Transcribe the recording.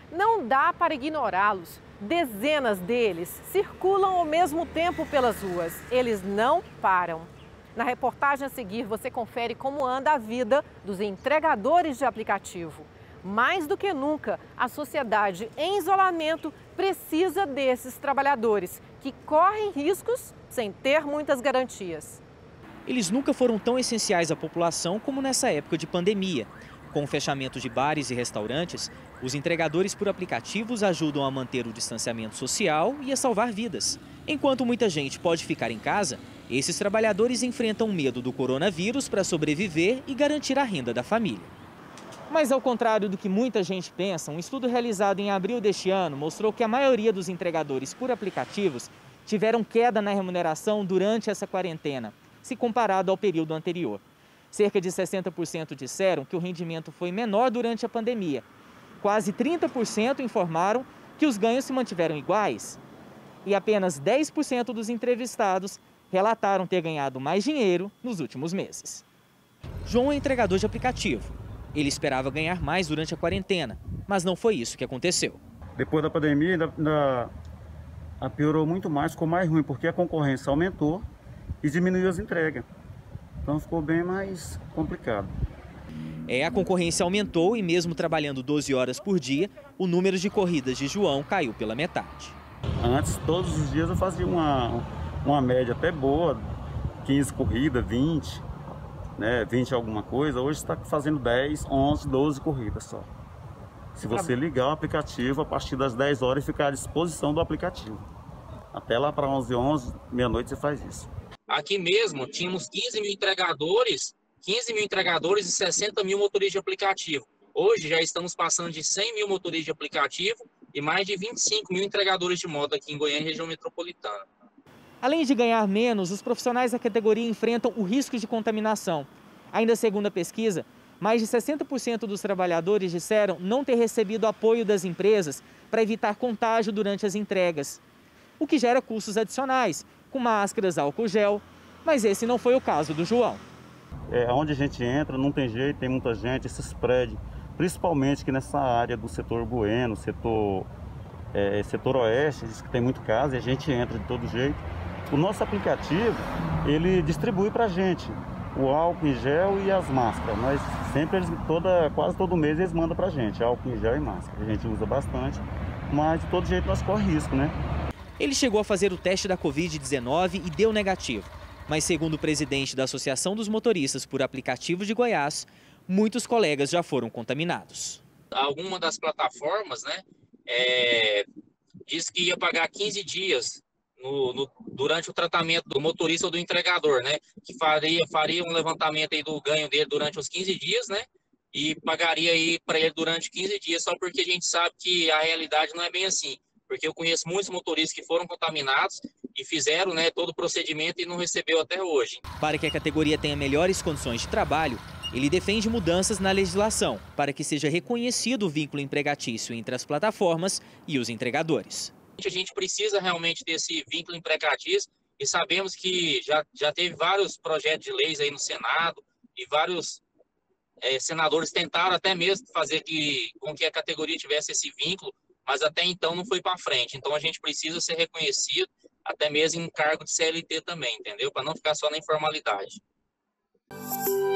Não dá para ignorá-los. Dezenas deles circulam ao mesmo tempo pelas ruas. Eles não param. Na reportagem a seguir, você confere como anda a vida dos entregadores de aplicativo. Mais do que nunca, a sociedade em isolamento precisa desses trabalhadores que correm riscos sem ter muitas garantias. Eles nunca foram tão essenciais à população como nessa época de pandemia. Com o fechamento de bares e restaurantes, os entregadores por aplicativos ajudam a manter o distanciamento social e a salvar vidas. Enquanto muita gente pode ficar em casa, esses trabalhadores enfrentam o medo do coronavírus para sobreviver e garantir a renda da família. Mas ao contrário do que muita gente pensa, um estudo realizado em abril deste ano mostrou que a maioria dos entregadores por aplicativos tiveram queda na remuneração durante essa quarentena, se comparado ao período anterior. Cerca de 60% disseram que o rendimento foi menor durante a pandemia. Quase 30% informaram que os ganhos se mantiveram iguais. E apenas 10% dos entrevistados relataram ter ganhado mais dinheiro nos últimos meses. João é entregador de aplicativo. Ele esperava ganhar mais durante a quarentena, mas não foi isso que aconteceu. Depois da pandemia, ainda piorou muito mais, ficou mais ruim, porque a concorrência aumentou e diminuiu as entregas. Então ficou bem mais complicado. A concorrência aumentou e mesmo trabalhando 12 horas por dia, o número de corridas de João caiu pela metade. Antes, todos os dias eu fazia uma média até boa, 15 corridas, 20, né, 20 alguma coisa. Hoje está fazendo 10, 11, 12 corridas só. Se você ligar o aplicativo, a partir das 10 horas ficar à disposição do aplicativo. Até lá para 11, meia-noite você faz isso. Aqui mesmo tínhamos 15 mil entregadores e 60 mil motoristas de aplicativo. Hoje já estamos passando de 100 mil motoristas de aplicativo e mais de 25 mil entregadores de moto aqui em Goiânia, região metropolitana. Além de ganhar menos, os profissionais da categoria enfrentam o risco de contaminação. Ainda segundo a pesquisa, mais de 60% dos trabalhadores disseram não ter recebido apoio das empresas para evitar contágio durante as entregas, o que gera custos adicionais, com máscaras, álcool gel, mas esse não foi o caso do João. Onde a gente entra, não tem jeito, tem muita gente, esses prédios, principalmente que nessa área do setor Bueno, setor oeste, diz que tem muito caso e a gente entra de todo jeito. O nosso aplicativo, ele distribui para a gente o álcool em gel e as máscaras. Nós sempre, quase todo mês eles mandam para a gente álcool em gel e máscara. A gente usa bastante, mas de todo jeito nós corremos risco, né? Ele chegou a fazer o teste da Covid-19 e deu negativo. Mas segundo o presidente da Associação dos Motoristas por Aplicativo de Goiás, muitos colegas já foram contaminados. Alguma das plataformas, né, disse que ia pagar 15 dias durante o tratamento do motorista ou do entregador, né, que faria um levantamento aí do ganho dele durante os 15 dias, né, e pagaria aí para ele durante 15 dias, só porque a gente sabe que a realidade não é bem assim. Porque eu conheço muitos motoristas que foram contaminados e fizeram, né, todo o procedimento e não recebeu até hoje. Para que a categoria tenha melhores condições de trabalho, ele defende mudanças na legislação para que seja reconhecido o vínculo empregatício entre as plataformas e os entregadores. A gente precisa realmente desse vínculo empregatício e sabemos que já teve vários projetos de leis aí no Senado e vários senadores tentaram até mesmo fazer com que a categoria tivesse esse vínculo, mas até então não foi para frente. Então a gente precisa ser reconhecido, até mesmo em cargo de CLT também, entendeu? Para não ficar só na informalidade.